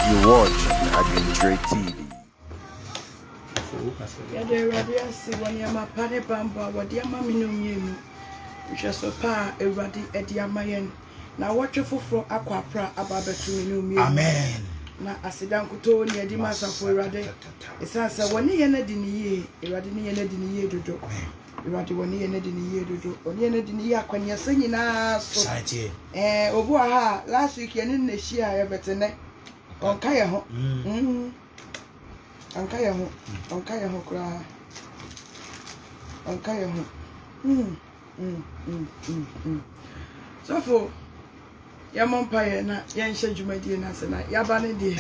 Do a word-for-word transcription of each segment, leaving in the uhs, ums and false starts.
You watch Adventure T V. Ya de radio si woni ama pane bamba wodi ama minum yenu. Hwe so pa ewrade edi ama yen. Na watwe foforo akwapra ababetu minum yenu. Amen. Na asidankuto ni edi masafo ewrade. Esansa woni ye na di ni ye, ewrade ni ye na di ni ye dodo. Ewrade woni ye na di ni ye dodo. Oni ye na di ni ye akwanya sanyina so. Eh obu aha last week ye ni na hia ye betene. Onka ye ho. Mhm. Onka ye ho. Onka ye ho kura. Onka ye ho. Mhm. Mhm. Mhm. Mhm. So for ya mompaye na ya nhye dwumadie na se na ya ba ne de.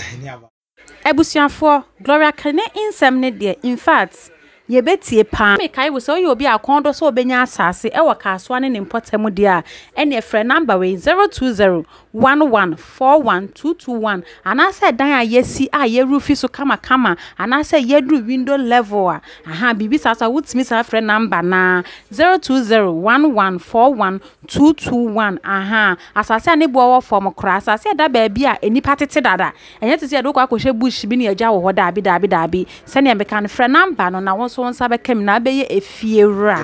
Ebusuafo Gloria Kane insem ne de in fact ye betie pa me kai wo so ye obi akondo so obenya asase e wo kasoa ne ne mpotem de a ene efre number we zero two zero one one four one two two one anase dan a yesi a ye rufi so kama kama anase ye du window level a aha bibi sasa wutimi sa frɛ number na zero two zero one one four one two two one aha asase ne bo wo form kra asase da ba bi a enipa tete dada enye tete ye do kwa kohwe bush bi ne agya wo hoda bi da bi da bi se ne meka ne frɛ number no na wo so nsa be kem na be ye efiewura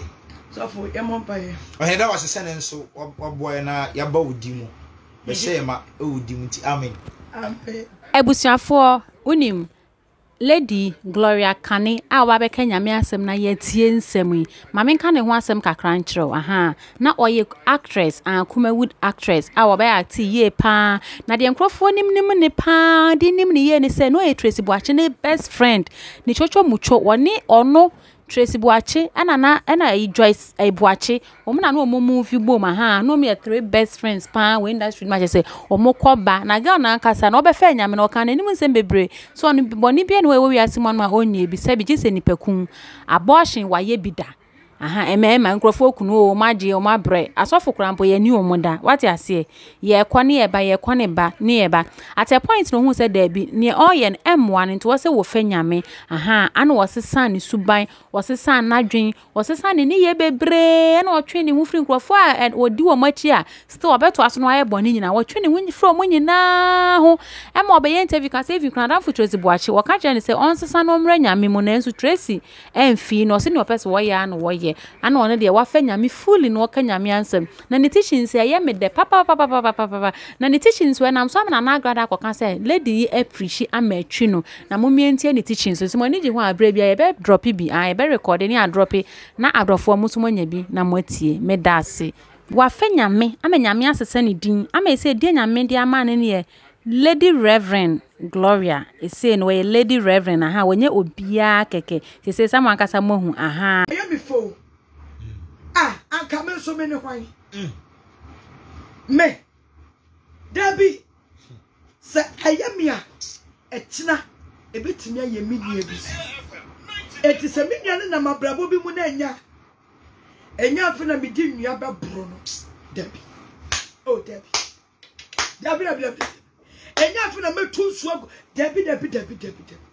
so for ye mompaye ohe da wase sene nso oboy na ya ba wudi mu be se ma e wudi mu ti amen ampe ebusuafo unim Lady Gloria Kane a wa be kanyame asem na ye tie nsem yi ma me kan ne ho asem kakra nkyerɛw aha na oye actress and Kumawood actress a wa be act ye pa na de nkrofo nim nim ne pa de nim ne ye ne se no e Tracy Boache ne best friend ni chocho mucho woni ono Tracy Boache ana na ana e Joyce e Boache omo na no omo movie bom aha no me three best friends pa we industry ma say omo koba na girl na nkasa na obefa nyame na oka na nim nsem bebre so on boni bia no we we asimo no ma onye bi se bi gise nipakun abortion wa ye bida aha emema nkrofo kunu o maje o mabre asofo krampo ye ni omoda what you say ye kwani ye ba ye kwani ba ni ye ba at a point no hu say there be ne oyen m one into wo say wo fa nyame aha ana wo sesa ni suban wo sesa nadwen wo sesa ni ye bebre na wo twe ni hu firi nkrofo a odi wo machi a still obeto aso no aye boni nyina wo twe ni hu firi mo nyina ho em obe ye interview ka say if you can dan for Tracy Boache wo ka je ni say on sesa no mra nyame mo na enso Tracy emfi no se ni opese wo ya na wo ye ana one de wa fa nyame fully no ka nyame ansem na ne teachings ye me de papa papa papa papa na ne teachings we nam so na na agrada akoka say lady appreciate amatwi no na momientie ne teachings so mo ni ji ho abra bia ye be drop bi a ye be record ni a drop na abrofo mo so mo nya bi na mo atie me da ase wa fa nyame ama nyame asesa ne din ama se die nyame de ama ne ne Lady Reverend Gloria ese no ye Lady Reverend aha wonye obia keke se se samu ankasa mohu aha aye mi fo ah anka me so me ne hwan me dabi se ayemi a etina ebetimi aye mi nua bi eti se mi nua na mabrabo bi mu na enya enya afa na mi di nua ba bro no dabi oh dabi dabi dabi dabi enya afa na metu nsuo dabi dabi dabi dabi dabi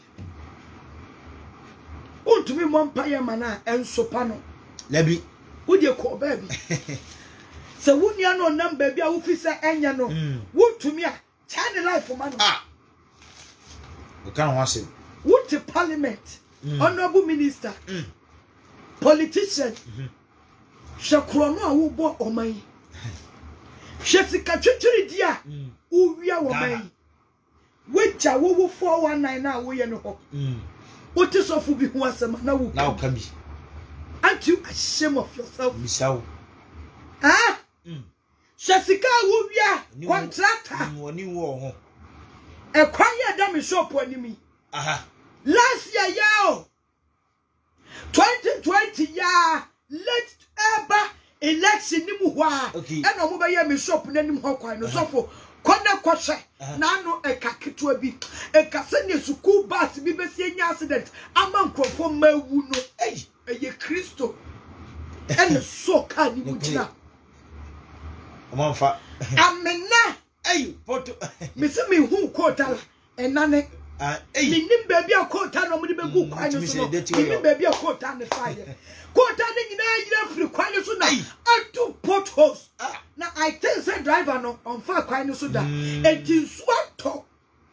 untumi mompa ye mana ensopa no labi wudi ko baby se wunia no number bia wo fi se enya no wutumi a chane life man ah o kan ho ase wuti parliament honorable minister politician shakro no a wo bo oman shetika twetwiri dia wo wia wo man wecha wo wo four one nine na wo ye no ho wuti sofu bi ho asema na wo na o ka bi. Aren't you ashamed of yourself? Misao. Ah? Mm. Jessica Wubia, contractor. Money war. A quiet damn shop on me. Aha. Last year, yo. twenty twenty, ya. Let's ever election Nimuwa. Okay. And I'm over here, Miss Shop, and then Hawkeye, no so. Kona kwashe na no e ka keto bi e ka se ne suku bus bi be se nya accident ama nkrofo mawu no eh eye Kristo ene so ka ni mujina omanfa amena eh poto me se me hu kota enane ah eh me nim baby akota no mo de begu kwan so no me nim baby akota ne fire kota ne nyina yira free kwan so na atu potholes na I tell say driver no on far kwan so da e tinsu ato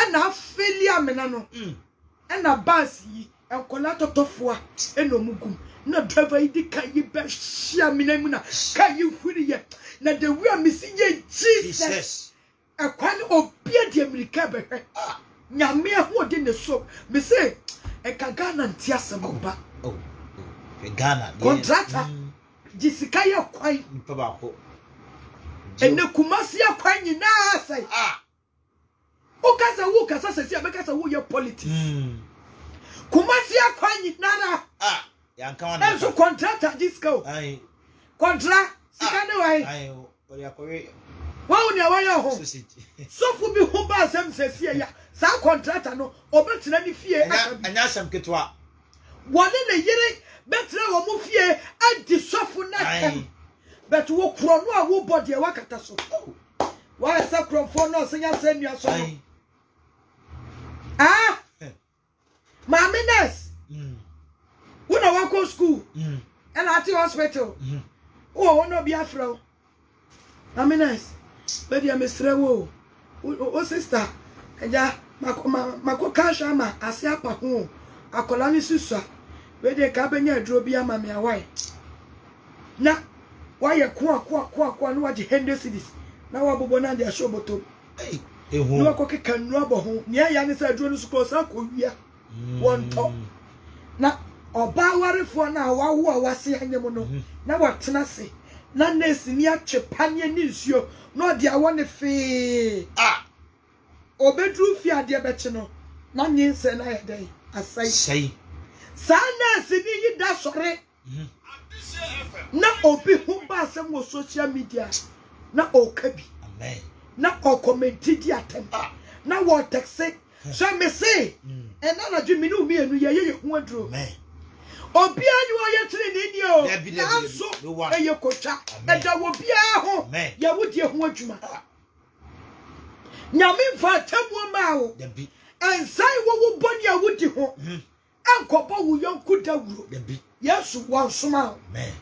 na afeli amena no e na bus yi enkola totofo a e no mugum na driver yi di ka yi be hia mena mu na ka yi huri ye na the way me see ye Jesus e kwani obia di America be hwe nyame ho de ne so me say e ka Ghana ntia semba oh e Ghana contractor jisika ye kwan nipa ba ko ene Kumasi ya kwan nyina sai ah o kasa wo kasa sesi abekasa wo ye politics mm Kumasi ya kwan nyina ah ya nka wana enso contractor disco ai contract sika ne wai ai o ya kowe wa uni awaya ho so fu bi ho ba asem sesi ya sa contractor no obetina ni fie akabi anya asem ketwa wone ne yire betra wo mu fie adi sofu na kam but wo kro no a wo body e wakata so wa esa kro fo no senya senya so no ah mamines mm wona wa ko school mm and at hospital mm oh wono bi afro mamines be dia mesre wo o sister eja mako kasha ma ase apa ho akola ni susua we de ka benya aduro bi ama me awai na wa ye ko ko ko ko no wa je hende cities na wa bobo na de ashoboto eh ehu no ko keka nu abo ho ne ya ne sa aduro no su ko sa ko wia won to na oba warefo na wa wo a wase anyem no na wa tena se na nesi ni atwepane ni nsuo no de awo ne fe ah obedru fi ade beche no na nyense na ye dai asai sai sana si ni yi da sore na obi hu ba asem wo social media na okabi amen na o comment di atem na wo text so me say and na dwi mi no mi enu ye ye hu aduro amen obi anyu aye tire ni ni o na so eye kocha e da wo bia ho ye wo die hu adwuma nyame mfa tamu ma wo dabi ensai wo wo boni a wo di ho ankobo wo yonku dawuro dabi yesu wansoma amen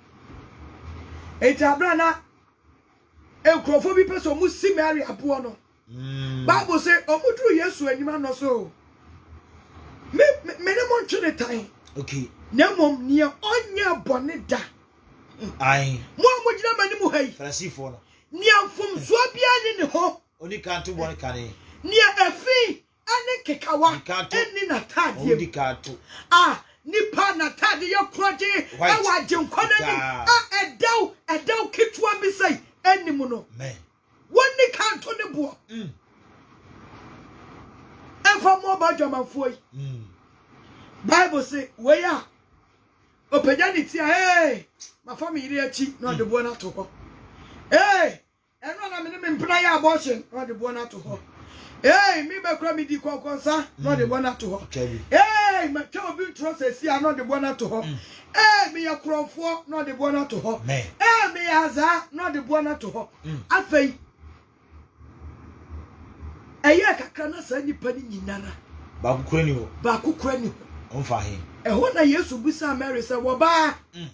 etabra na enkrofo bi peso mu si Mary abo no mm Bible say omudru yesu anyima no so me me ne mo ntwe tai okay na mom ne onye bone da ai mo amugina mani mu hai frasifo no ne amfom so bia ni ne ho oni kanto bon kane ne afi ane kekawa eni na tadie oni kanto ah nipa na tadie yakroje e wa jenkwana ni ah edaw edaw kitwa mi sai enimu no men woni kanto ne bo mm enfa mo ba dwamanfo yi mm Bible say we ya opejanity hey my family achi no de bo na to ho hey eno na me ne mpna ya abortion no de bo na to ho hey mi be kra mi di konkonsa no de bo na to ho hey ma cha obi trust si no de bo na to ho hey mi ya krofo no de bo na to ho hey mi ya za no de bo na to ho afei eye kakra na sa nipa ni nyinara ba kukura ni ho ba kukura ni ho on fa he e ho na Yesu bisa Mary say wo ba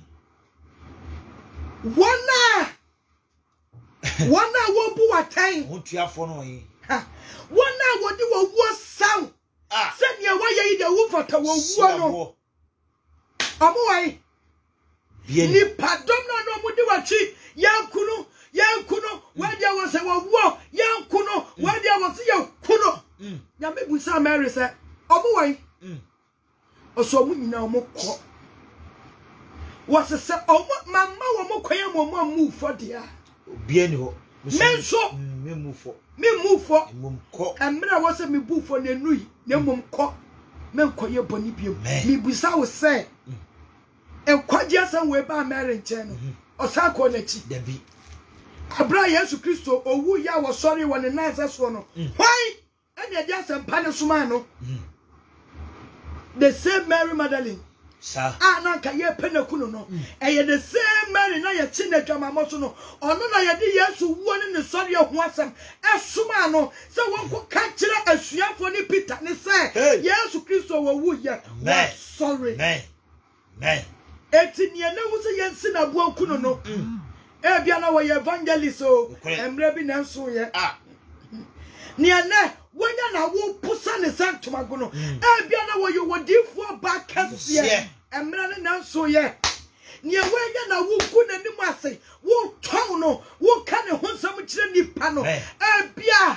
wona wona wo bu watan ho tuafo no yi wona wo di wo wo saw ah se ne wa ye de wo fata wo wo no omo wai ni padom na no mu di wachi yankunu yankunu wa dia wo se wo wo yankunu wa dia wo se yankunu ya me bisa Mary say omo wai oso mu nyina omo ko wase se omo mama wo mo kwaya mo mo mu fo dia bia ni ho me so me mu fo me mu fo mum ko emra wase me bu fo na nui na mum ko me nkoye boni biem me busa wo se enkwaje asan we ba Mary nche no osa ko na chi dabi abra Yesu Kristo owu ya wo sorry wo ne nansa so no why ene dia asan pa ne suma no the same Mary Magdalene sa ah na ka ye penakunu no eye the same Mary na ye chi na dwamamo so no ono na ye di Yesu wo ne ne sori ho asem esuma no se won ko ka kire asuafo ni Peter ne se Yesu Kristo wo wu ye sorry men men eti ne na wo se ye nsi na bo akunu no e bia na wo ye evangelist o emre bi na nso ye ah ne na wonya na wo pusa ne santomago no e bia na wo yo wodifo ba kase emra ne nanso ye ne wenya na wo ku nanim ase wo tɔn no wo ka ne ho nsam kire nipa no e bia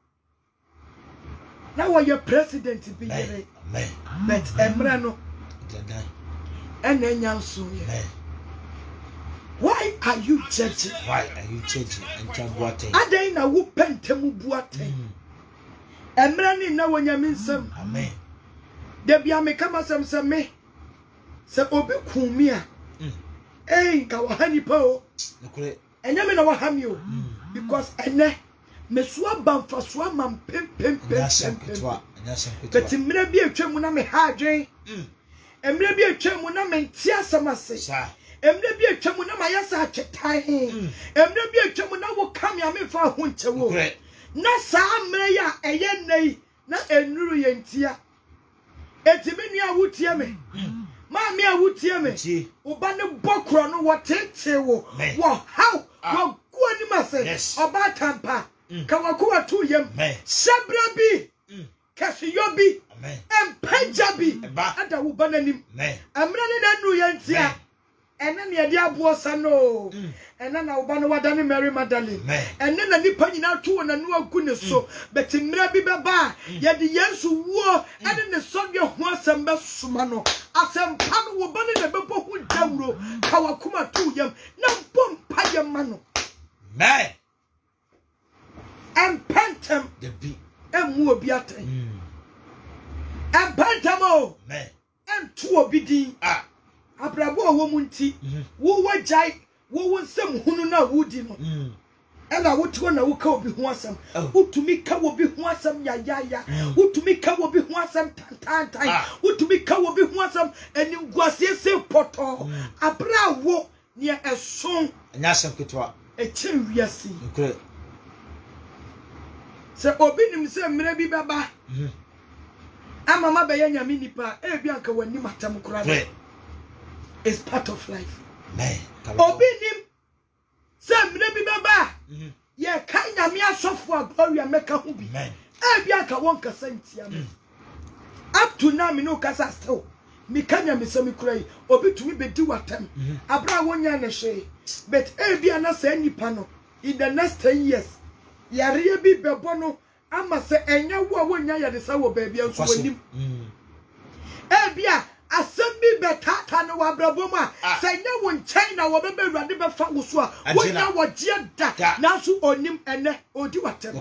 na wo ye president bi yere amen but emra no ene nyanso ye. Why are you judging? Why are you judging? And Chambuate. Adai na wo pentemu buate. Emra ni na wonya minsem. Amen. Debia me kama sem sem me. Se obi kumi a. Eh nka wa hani pa o. Nokure. Enya me na wa hami o. Because ene me so abamfa so amam pem pem pem. Nyasem ketwa. Nyasem ketwa. But mra bi atwa mu na me ha adwen. Emra bi atwa mu na me ntia samase. Sa. Emre bi atwamu na mayasa achetai emre bi atwamu na wo kam ya me fa ho nchewo na saa mre ya eye nei na enuru ye ntia etimi nua wutie me ma me awutie me oba ne bokro no wo tete wo wo how wo guani mase oba tampa ka wakuwa tu yem sabra bi kasiyo bi empeja bi ada wo bananim emre ne nanu ye ntia ena ne yade abosa no ena na oba no wadane Mary Magdalene ena na nipa nyina to na no agu ne so beti mra bi beba yade Yesu wo ene ne sodwe ho asem be soma no asem pa no wo bane na bebo hu dawro ka wakoma to yam na bom pa yam ma no me em pantem the bi em wo bi atan em pantem o me em to obi din ah abrabo wo munti wo wajai wo wonsem hunu na wudi no ela wotiwo na wo ka obi ho asem utumi ka obi ho asem ya ya ya utumi ka obi ho asem tantantan utumi ka obi ho asem eni guase se poto abrawo ne eson nyasem ketwa e chen wiase nokure se obi nim se mre bi baba ama mabe ya nyame nipa e bi anka wani matam kura is part of life. Man, Obinim some maybe baba. Ye kanya me asofo gloria meka hu bi. E bia ka won kasa ntia me. Up to now me no kasa still. Me kanya me semi kurai obi tumi be di watam. Abra wonya na hwe. But e bia na sa nipa no in the next ten years. Yare bi bebo no ama se enya wo a wonya ya de sa wo ba bia nso wanim. E bia asemi betata no wabraboma senya won China wo bebe ruade be fa wo so a wonya wo gie da na so onim ene odi watem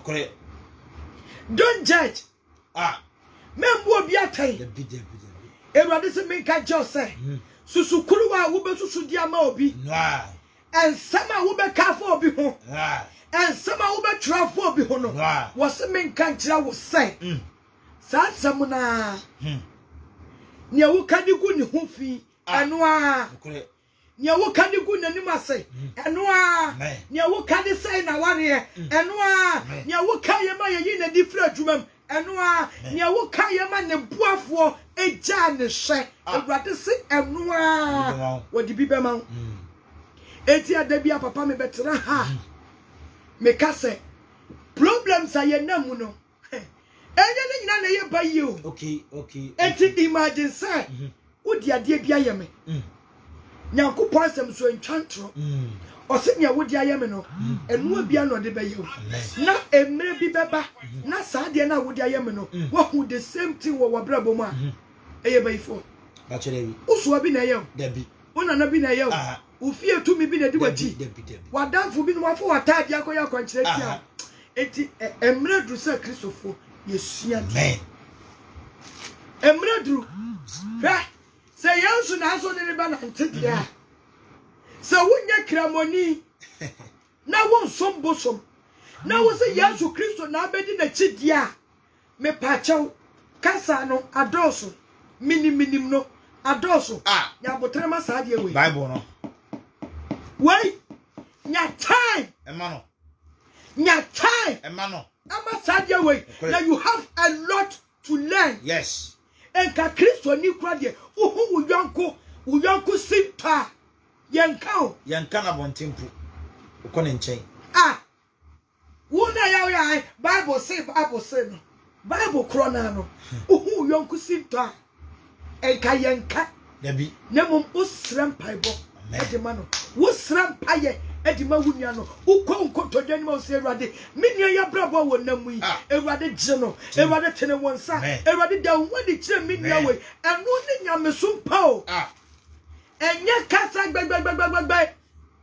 don't judge ah membo obi atai the big big eruade se menka jo se susukuru wa wo be susu dia ma obi no ensama wo be ka fa obi ho ah ensama wo be tra fa obi ho no wo se menka kira wo se sa samuna nya wo kadi gu ni ho fi eno a nya wo kadi gu nanim ase eno a nya wo kadi sai na ware eno a nya wo kaye ma ye na di fra adwumam eno a nya wo kaye ma ne buafo eja ne hwe awurade se eno a wo di bi be ma eti adabia papa me betera ha me ka se problems aye namu no enye ne nyina na ye ba yi o okay okay eti imagine say wodi ade bia ye me nyankopon asem so ntwantro o se nya wodi aye me no enu bia no de be ye o na emre bi beba na sa de na wodi aye me no wo hu the same thing wo wabrabo mu a eye ba ifo ba chere bi uso bi na ye o da bi una na bi na ye o ufie tumi bi na di wachi wadanfo bi no wafo watade akoya kwankyere tia eti emre du se Kristofo Yesia man emredru hwe se Yesu na so ne ba na ntedia se wonya kramoni na won som bosom na wo se Yesu Kristo na abedi na chidia me pachew kasa no adoso mini minim no adoso ah nya botre ma sa de we Bible no wait nya time emano nya time emano ama sadia way now you have a lot to learn yes enka Kristo ni kura de uhu uyanko uyanko sinta yenka o yenka na bontempu uko ne nchen ah wona ya ya Bible say Bible say no Bible krona no ohu yonku sinto enka yenka dabi nemum usram paibo edima no usram paye edima wunia no ukọ nkoto dwani ma ose Ewurade menua ya brabo wo namu yi Ewurade gye no Ewurade tene wonsa Ewurade da wodi kire menua we enu ne nyame sumpa o enye kasa gbegbegbegbegbe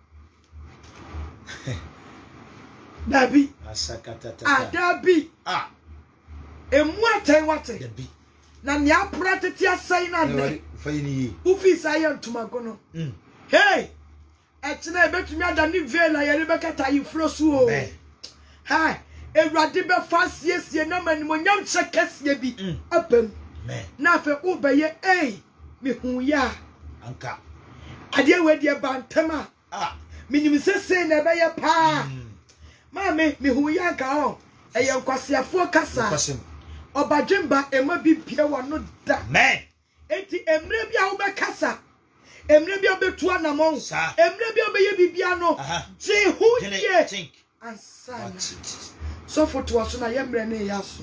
dabi asakatata adabi ah emu aten wate dabi na nya prateti asai na ne fayini ufi saye ntumago no mm hey etna ebetumi ada ni vela yere bekata yifrosu o ha Ewurade be fasiesie na manimonyam chekesie bi apem na fe ubeye eh me hu ya anka ade we de bantama ah minim sese na be ye pa ma me me hu ya ka o eye nkwasiafo kasa obadwemba ema bibia wano da men enti emre bia wo be kasa emre bia betu anamon emre bia be ye bibia no je hu ye ansana so foto aso na ye mre ne yaso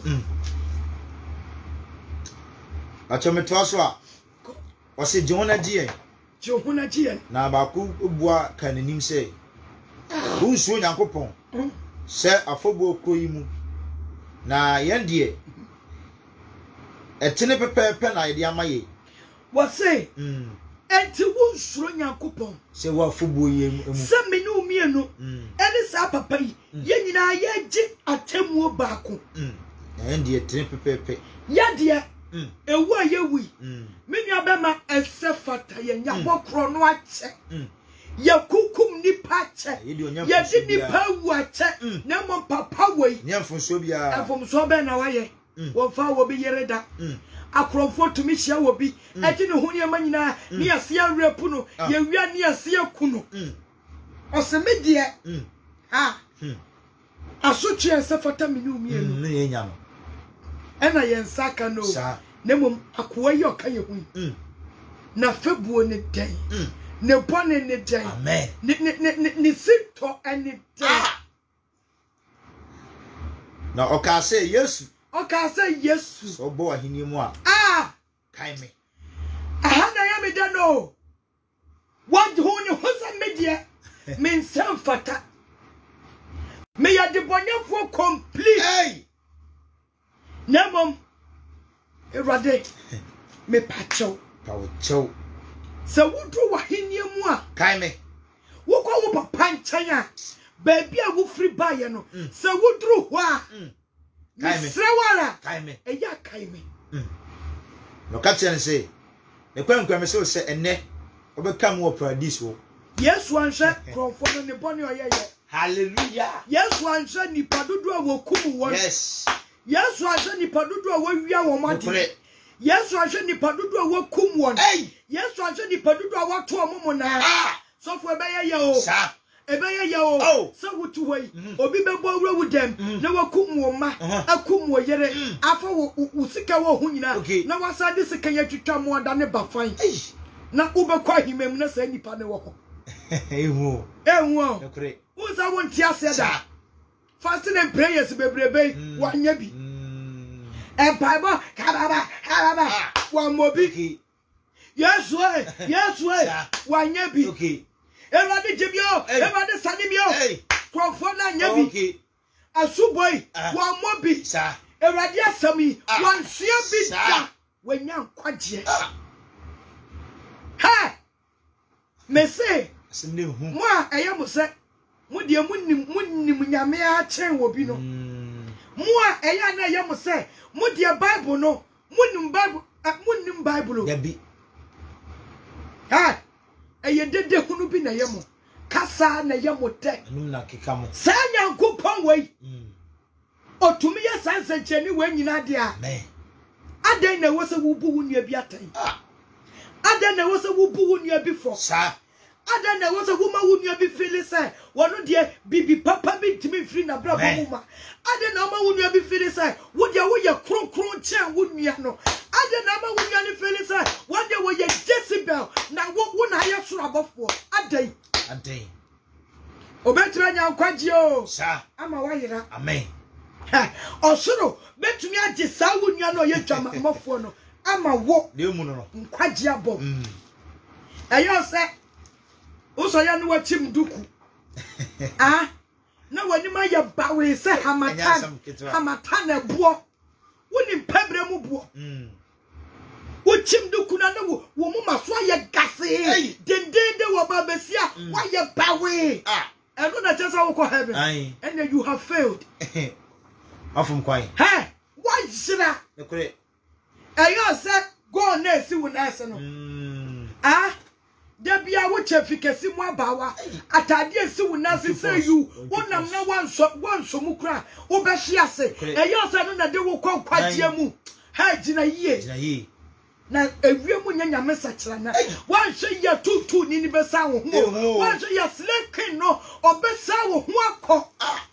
acho metwaso a o se jona die jona die na ba ku bua kananim se bu so nyankopon se afobo koyimu na yendie etene pepepe na ide amaye wo say mm enti wo suro nyankopon se wo afobo yemu se menu mienu ene sa papa yi ye nyina ye gi atemu baako mm na yendie etene pepepe yade ewu ayewi menua bema esefata ye nyabo kro no ache ye kukum nipa che ye di nipa wu ache na mo papa wei nyamfonso bia afomso be na waye wo fa wo bi yereda akromfo tumi hia wo bi eti ne ho ne manyina ne ase arepu no ye wia ne ase akunu osemedie ha asotwe esefata menu mienu ne ye nyam ena ye nsaka no nemum akoa yi oka ye hu na febuo ne den ne bone ne den amen ne ne ne sito ene den na oka say Yesu oka say Yesu so bo ahini mu a ah kai me aha na ya me da no what hu ne hosa media men sem fata me ya de bonyafo complete hey nemum Ewurade me pacho pacho se wudru wahenie mu a kai me wo kwa wo papa nchan a baabi a wo free baye no se wudru ho a kai me srawara kai me eya kai me no captain say me kwankwa me se se enne obekam wo paradise wo Yesu anhwe kromfo no ne bone oyeye hallelujah Yesu anhwe nipa dodo a wokum won yes Yesu anhwe nipa dodo a wawia wo made Yesu anhwe nipa dodo a wokum won hey Yesu anhwe nipa dodo a wato omomo na ah so fo ebeye ye o sa ebeye ye o so wutu wei obi bebo awura wudem na wakum wo ma akum wo yere afa wo sika wo hu nyina na wasa de sika ya twitwa mo da ne bafan na ubekwa himem na sa nipa ne wo ho ehu ehu o ekure uza won ti ase da fasting and prayers bebrebe wanya bi e bible kababa kababa wa mobi Yesu eh Yesu eh wanya bi okay Ewurade jibio Ewurade sanimio krofo na nya bi asuboy wa mobi sa Ewurade asami wansia bi da wanya nkwaje ha me say asem ne hu mo a eye mo se mo de munnim munnim nyame a chen wo bi no mo a eye na eye mo se mo de bible no munnim bible munnim bible ya bi ha eye dede hunu bi na ye mo kasa na ye mo te num na keka mo sa nyankopon wei otumi ye sanse cheni we nyina de a amen adan na wo se wo bu wunu bi atan adan na wo se wo bu wunu bi fo sa adan na wo se wo ma wunu bi feel say wono de bibi papa bi timi free na bra bo ma adan na ma wunu bi feel say wo de wo ye kronkron chen wunu no adan na ma wunu ni feel say wo de wo ye Jezebel na wo wo na ye soro abofo adan adan obetra nya nkwaje o sa ama wa yira amen ha osoro betumi agye saa wonua no ye dwama mofo no ama wo de mu no nkwaje abo mm eyo se uso ya no wachim duku ah na wani ma ya bawe se hamatan hamatan ebo woni pebre mu bo mm wochim duku na wo wo mu maso ya gase dendende wo babesia wa ya bawe ah eno na chesa wo ko heaven and you have failed afum kwai hey why shira nekure eyo se go na esi wo na ese no mm ah Debia wo chefikesi mu abawa atade esi wo na se say you wonam na wanso wanso mu kra wo be hye ase eyo se no na de wo kwakwagye mu ha gina yie gina yie na ewie mu nya nyame sakira na wan hye ya tutu ni ni be sa wo ho wan hye ya slekin no obesa wo ho akọ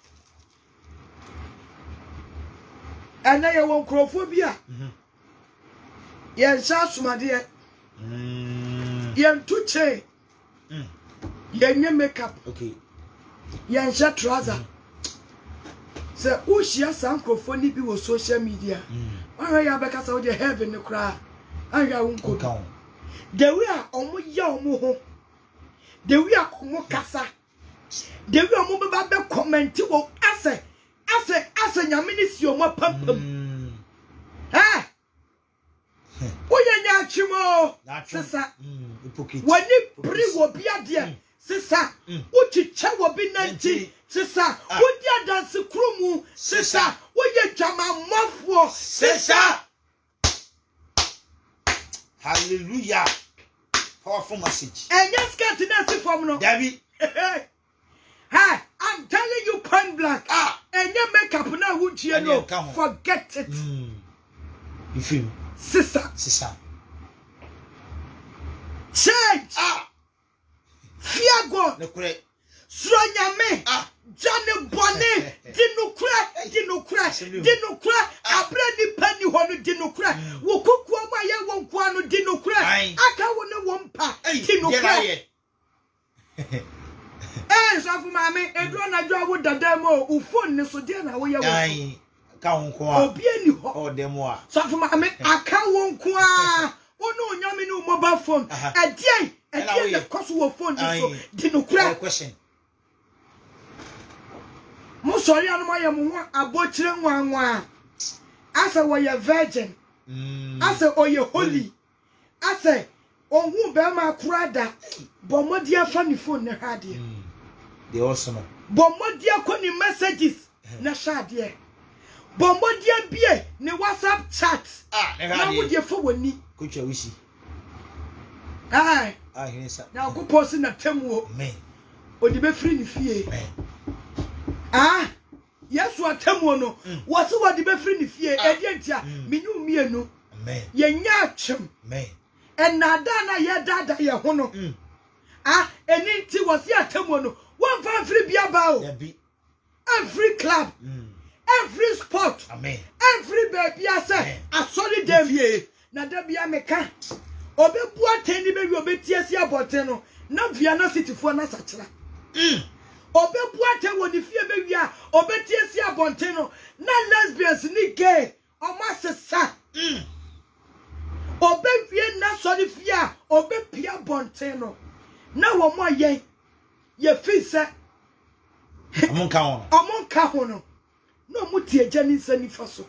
ana ye won krofobia mhm ye sha sumade mm yen tuche mm yen makeup okay yen sha trouser se o shia sankrofoni bi wo social media mm wan ya beka sa wo de heaven ne kra anya won ko the way omo ya omo ho the way omo kasa the way omo be ba be comment wo ase ase ase nyame ni si omo pampam ha oye nya chimo sisa wani pri wo bia de sisa uchiche wo bi nanti sisa odi adanse kromu sisa oye jama mafo sisa. Hallelujah. Powerful message. And yes, get to that from no. David. Hey, I'm telling you point blank. Ah, and your makeup now would you know? Forget it. Mm. You feel? Sister. Sister. Change. Ah. Fear God. No correct. Sronya me. Ah. Johnny Bonnet. Dinukra. Dinukra. Dinukra. Abrani penny hono dinukra. Wokuku ama ye wonkwa no dinukra. Aka wona wompa. Dinukra. Eh, so for mama, e do na dwa wo dada mo, u phone ne so de na wo ye wo. Ai, ka wonko a. Obi ani ho. O dem a. So for mama, aka wonko a. Ono onyame no mobile phone. E die, e die the cost wo phone so dinukra. Question. Mo sorry anu ma ye mo ho abochire nwanwa. Asa wo ye virgin. Mm. Asa o ye holy. Asa ohun be ma kurada. Bomodi afa ni phone ne ha de. They also know. Bomodi akoni messages na sha de. Bomodi abie ne WhatsApp chat. Ah, ne ha de. Na wo de fo woni. Kucha wisi. Ai. Ah, hinsa. Na ko post na temu. Amen. Odi be free ni fie. Amen. Ah, yes, what temu no. What so what the be free ni fie? E die ntia, menu mienu. Amen. Ye nya atwem. Amen. En nada na ye dada ye ho no. Ah, eni nti wo se atemu no. One fan free bia ba o. Every club. Every sport. Amen. Every baby ase. Asori dem fie. Na da bia meka. Obebu ateni be wi obetie si abote no. Na via na city fo na sachira. Mm. Obebu ate woni fie be wi a obetie si abonte no na lesbians ni gay o ma sesa mm obewie na sori fie a obepia bonte no na wo mo ye ye fi se amon ka ho amon ka ho no no muti eja ni sani faso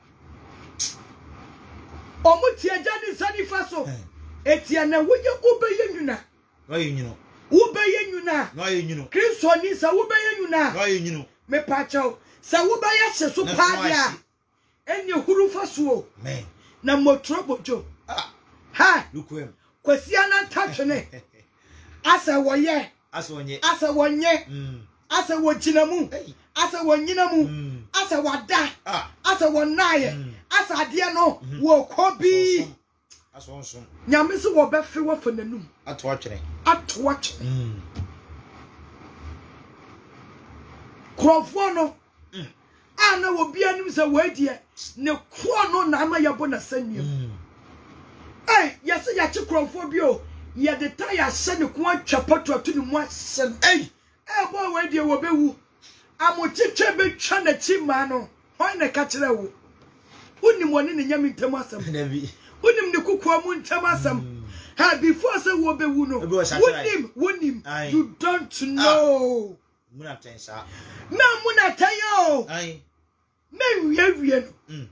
o muti eja ni sani faso etia na wo ye obeye nwuna wo ye nwuna Ubeye nyuna. No ye nyunu. Kristo ni sa ubeye nyuna. No ye nyunu. Me pacho. Sa ubeye hye so padia. Enye huru fasuo. Amen. Na motro bojo. Ah. Ha. Lukwem. Kwasi anantachene. Asa woye. Asa wonye. Asa wonye. Mm. Asa wojina mu. Asa wonyina mu. Mm. Asa wada. Ah. Asa wonaye. Mm. Asa ade no wo kobi. Asonson. Nyame se wo be fe wo fa nanum. Ato atwere. Ato atwere. Mm. Krofo no. Mm. Ana wo bia nim se wo adie ne kro no na ama yabo na saniem. Mm. Eh, yesi ya chi krofo bi o. Ye de tire hye ne ko atwa pato ato ne mu ahye. Eh. Eh bo wo adie wo bewu. Amochiche be twa na chi ma no. why na ka kire wo unim woni ne nyame ntam asam Dabi. unim ne kokua mu ntam asam ha before say wo be wu no unim unim you don't know Muna tensa. na muna tayo Ai. me wie wie no Mm.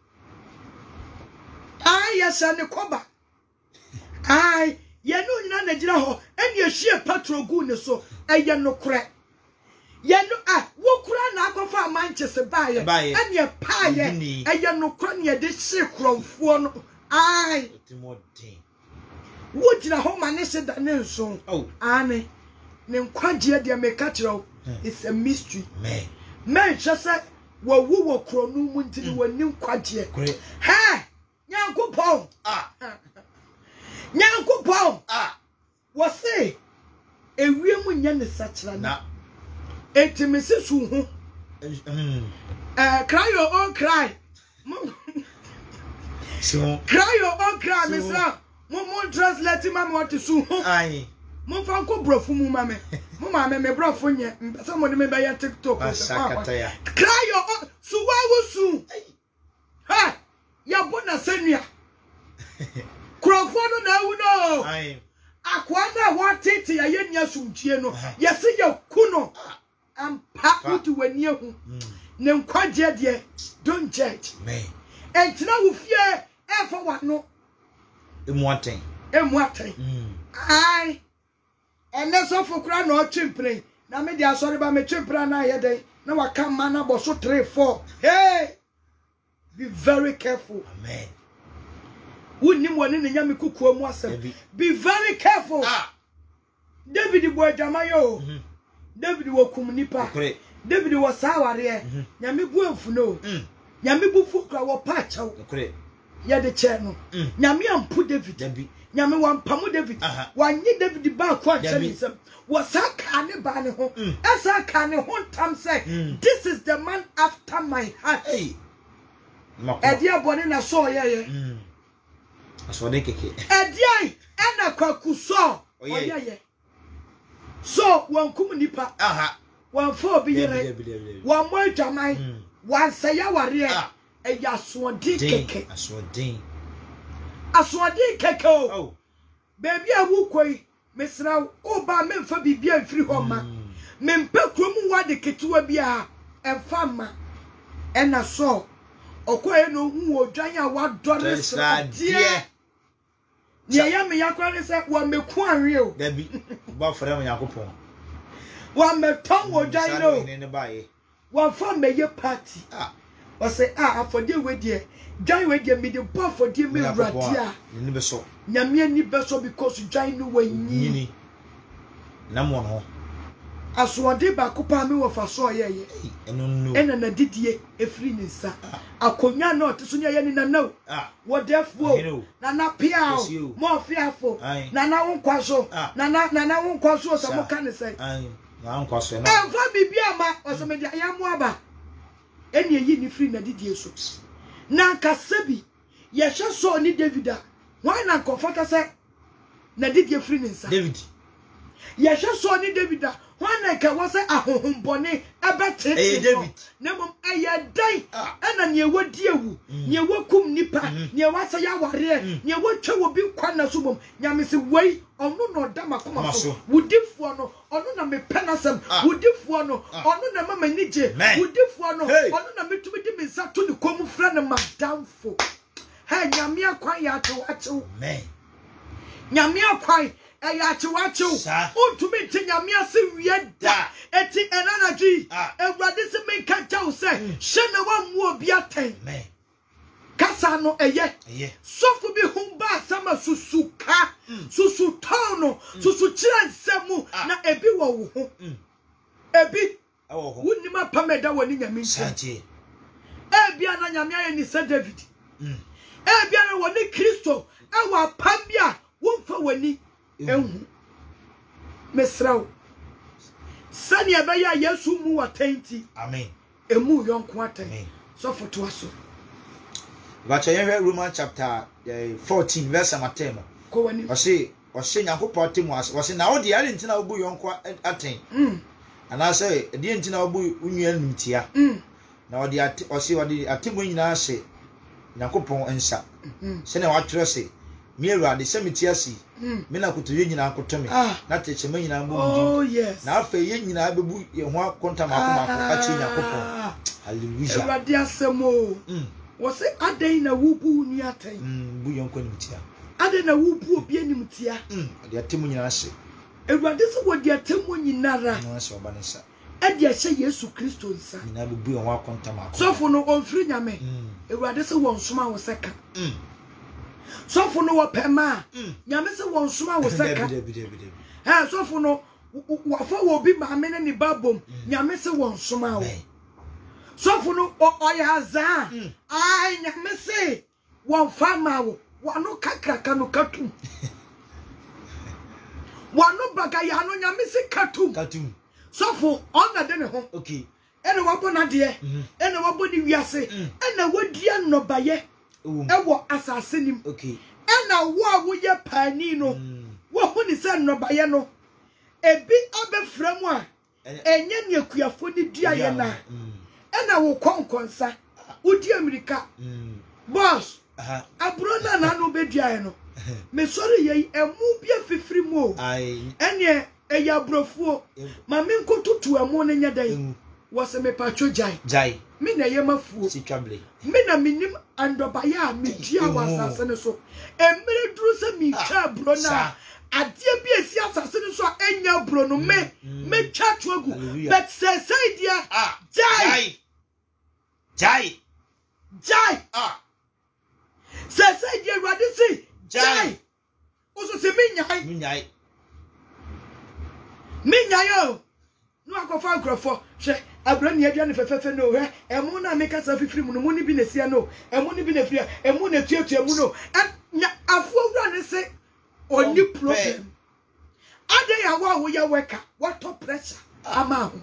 ai yesa ne koba ai ye no nyina na gira ho eni ehie patrol gu ne so eye no kore ye no ah wo kura na akofa Manchester baye eni pa ye eye no kore ne de hye kromfo no ai Timothy. wo gira ho ma ne se da ne nso Oh. ane ne nkwaje de me ka kire it's a mystery Man. man just wo wo wo kro no mu ntini woni nkwaje Kore. ha Nyankopon Ah. Nyankopon Ah. wo se ewie mu nya ne sachira Na. etimisi su hu Mm. eh cry your own cry So. cry your own cry misra mo mo translate ma mo to su hu Ai. mo fa ko brofu mu ma me mo ma me me brofu nye so mo ne me be ya TikTok Asakataya. cry your own su wa wo su ha ya bona senia krofo no na wu no Ai. akwa na watete ya yenya sumtie no yesi ya kuno ampa uti wani ehu ne nkwaje de don't judge Man. entina wo fie e fa wa no Emu aten. emu atai Mm. ai ene so fukura na o chimpre na me dia sorry ba me chimpra na ye den na wa ka ma na bo so three four hey be very careful Amen. woni mo ne nyame kukuo mu asem be very careful Ah. David bo adwamayo David wo kum nipa Kore. David wo saware nyame bu amfuno Mm. nyame bu fukura wo pa chaw Kore. ye de che no nyame ampu David Dabi. nyame wampamu David Aha. wanye David ba kwa Dabi. chenisem wo saka ne ba ne ho esa ka ne ho tam say this is the man after my heart Hey. Mako. edi abone na so ye ye Mm. Asode keke. edi ai ena kwakuso oye ye so wankum nipa Aha. wanfo obi Dabi, yere dabi, dabi, dabi. wan mo adwaman wan saya ware Ah. e ya soodi Ding. keke Asode. asoodi keke o Oh. baby a wo koi mesra o ba memfa bibia mfiri ho ma mempe krom wa de ketewa bia emfa ma ena so okoye no hu odwan a wa dore sradie ne ya me yakwa ne se wa meku anwe o Dabi. Ba fere mo Yakopon. wa meton odwan no Ne ne bae. wa fa meye party Ah. o say ah afode we de dwan we de me de bo afode me radi a Ne be so. nyame ani beso because dwan no wanyi Nyini. Na mo no. aswode ba kopa me wo fa so ye ye Eno no. ena na didie efiri ni nsa akonya na oteso ne ye ni na no Ah. wo defuo na na piao mo fiafo na na wonkwa so na na na na wonkwa so so mo ka ne sai Ai. Na nkwa so na. emfa bibia ma oseme dia ya mo aba eni eyi ni free na didie so na kasabi ye hwe so ni Davida why na comforta say na didie free ni nsa David. ye hwe so ni Davida why na ka wo say ahohombone abete Eh David. na mom aye dai ana ne wodi ewu ne wakum nipa ne wasa ya ware ne wotwa wo bi kwana so mom nyame se wei onu no da makoma so wudifo no onu na me penasem wudifo no onu na mama nije wudifo no onu na metumi di mensa to ne komu fra na madamfo ha nyame akwan ya to achew Man. nyame akwan eya achewachew ontumi ti nyame ase wie da eti enanaji ewrade se me ka jaw se hye na wa mu obi aten Man. kasa no eye Eye. sofu bi humba sama susuka susu tono susu kire nsemu na ebi wo wo ho ebi Awo ho. wuni ma pameda woni nyame nti Saje. ebi ana nyame aye ni se David ebi ana woni Kristo ewa pambia wonfa woni ehu mesrawo sani abeya Yesu mu watenti Amen. emu yonko atan Amen. so foto aso But you hear Romans chapter fourteen verse ten. ko woni I say, I say, Yakopon Tim was was in our dear intina obu yonko aten. mm And I say, the intina obu union mintia. mm na odi ate osi odi atemu nyina hye Yakopon ensa se na watwerɛ se me Awurade se meti asi me na kotoye nyina akotome na techema nyina mbo oh yes na afa ye nyina bebu ye ho akonta makoma achi Yakopon hallelujah Awurade asemo wo se adan na wubu nu atan mm bu yonko nimtia adan na wubu obi animtia mm ade atemu nyina hye Awurade se wo de atemu nyina ra no se oba ne sa ade ahye Yesu Kristo nsa nyina bebu ye ho akonta makoma sofo no onfiri nyame Awurade se won soma wo seka mm sofo no wo pema nyame se won soma wo seka ha sofo no wo fa wo bi ma me ne ni babom nyame se won soma wo sofo no oya za ai nyame se won fa ma wo wano kakraka no katum wano baga ya no nyame se katum katum sofo on na de ne ho okay ene wabo na de ene wabo ni wiase ene wodia nobaye ewo asase nim okay ena wo a wo ye pani no wo hu ni se nobaye no ebi abefra mu a enye ne akuafo ni duaye na ena wo konkonsa udi America boss aha abro na na no beduaye no me sori ye emu bia fifiri mu ai ene eya brofuo ma me nkotutu emu ne nya dan wase me pacho jai jai mi na ye mafuo sitwable mi na minim andobaya mi dia wasase ne so emere duru se mi twa bro na ade bi esi asase ne so enya bro no me me twa twagu but say say dia ah jai jai jai ah say say dia Awurade si jai oso se mi nyai mi nyai mi nyai o no akofa nkrofo hwe abrani aduane fefefe no hwe emu na meka sa fifiri mu no mu ni bi na sia no emu ni bi na fia emu na tuatua mu no afo wura ne se oni problem ade ya wa wo ya weka what top pressure ama ho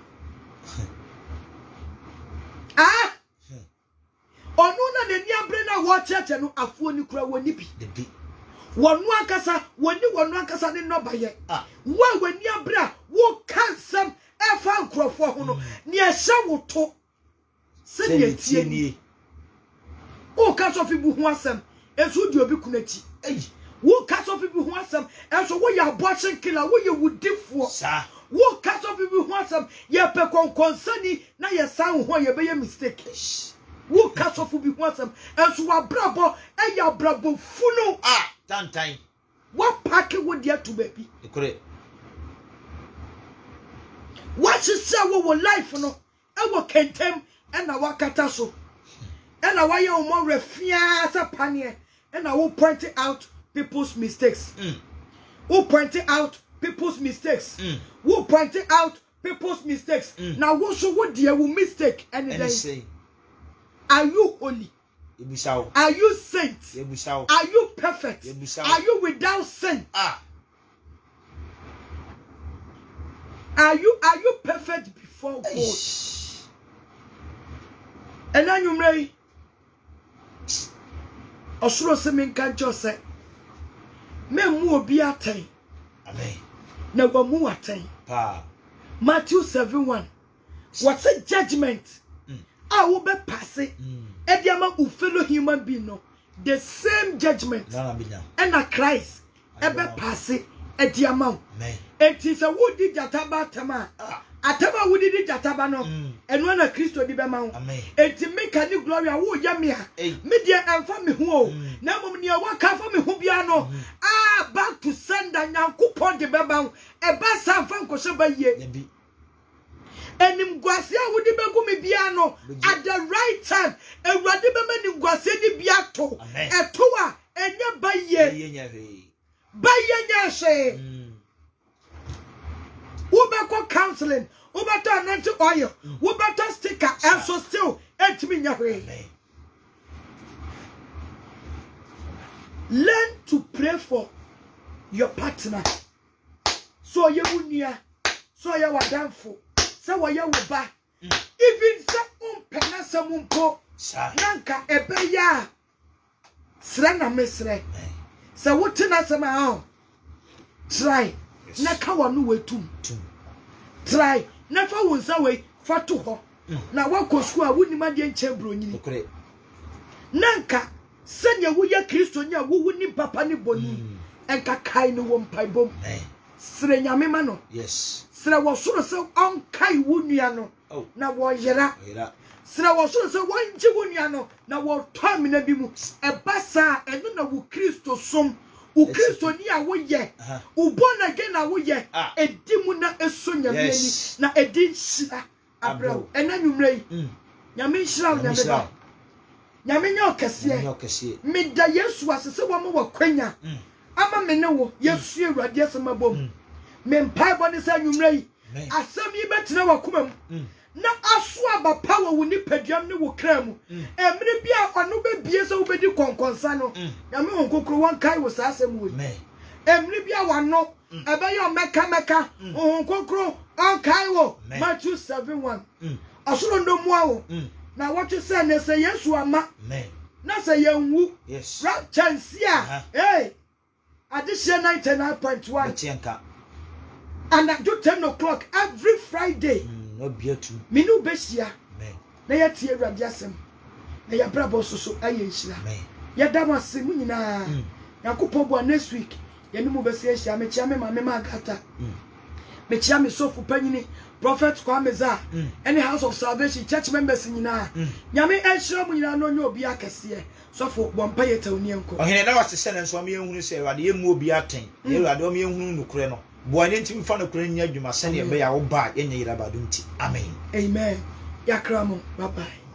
ah onu na ne ni abre na wo cheche no afo ni kura woni bi the bi wonu akasa woni wonu akasa ne no baye wa wani abra wo kansam efa nkrofo ho no ne ehye woto se ne tie ni o ka so fi bu ho asem esu di obi kunachi ei wo ka so fi bu ho asem enso wo ya abortion killer wo ye wudifo sa wo ka so fi bu ho asem ye pe konkonsani na ye san ho ye be ye mistake wo ka so fi bu ho asem enso wa brabo e ya brabo funu ah tantan what pack wo dia to baby ekore what is say wo life no e wo kentem e na wakata so e na wa ye o mo refia sa panie e na wo point out people's mistakes mm wo point out people's mistakes mm wo point out people's mistakes mm. Now wo so wo dia wo mistake any day are you holy ebusao are you saint ebusao are you perfect ebusao are you without sin ah are you are you perfect before God Eish. And then you may osuro se men kan jo se me mu obi aten amen na wa mu aten pa Matthew seven one what's a judgment mm. a wo be pass e mm. dia ma u fellow human being no the same judgment na na binya and a Christ e be pass e dia ma amen it is a wood di jataba tama atama wood di jataba no eno na Kristo di be ma amen enti make ni glory wo ya me a me dia emfa me ho o na mom ne wa ka fa me ho bia no ah back to sender nyankopon de be ba e ba sa fa nkose ba ye bi enim gwase a wo di be gu me bia no at the right time Ewurade be ma ni gwase di bia to eto a enya ba ye ye nya he ba ye nya hwe wo be ko counseling wo be to ananti oil wo be to sticker and so still entimi nya hwe learn to pray for your partner so ye wunia so ye wadanfo so wo ye wo ba even se um penasa mumpo nanka ebe ya sra na mesre se wo tina sama ha try na ka wonu wetum try na fa wonsa we fa to ho na wako school a woni ma de nchebro nyini okre nanka senya wo ya Kristo nya wo woni papa ni boni enka kai no wo mpai bom sere nyame ma no yes sere wo soro se on kai wo nua no na wo yera sere wo soro se wo nje wo nua no na wo to mi na bi mu e basa eno na wo Kristo som wo Kristo ni a wo ye wo born again na wo ye edi mu na eso nyame ni na edi hira abrawo ena nwumre yi nyame hira nyame ba nyame nya okese me da Yesu asese wo mo wakwanya ama me ne wo Yesu Awurade asema bom me mpai bo ne sa nwumre yi asem yi betina wakoma mu na aso aba power wo ni paduam ne wo kra mu emre bia ono be bie so wo bedi konkonsa no nyame won kokoro won kai wo sa asem wo emre bia wano ebe yo meka meka won kokoro on kai wo Matthew seven one asoro ndo mu awo na what you say na say Yesu ama na say yenwu right chance ya eh addition ninety-nine point one and at ten o'clock every Friday no bietu minu besia na ya tie Awurade asem na ya brabo soso aye nhira ya damase mu nyina yakopɔ bo next week ya ni mu besia hia me chia me ma me ma gata me chia me sofu panyini Prophet Kwameza any House of Salvation church members nyina nyame ehira mu nyina no nyo obi akese sofo bompa yetawni enko ohene na wasese ne nso am yehunu se Awurade yemu obi aten Awurade om yehunu nukure no boane ntimi fa no kure nya dwuma sene ebe ya wo ba yenye yirabadum ti amen amen yakramo bye bye.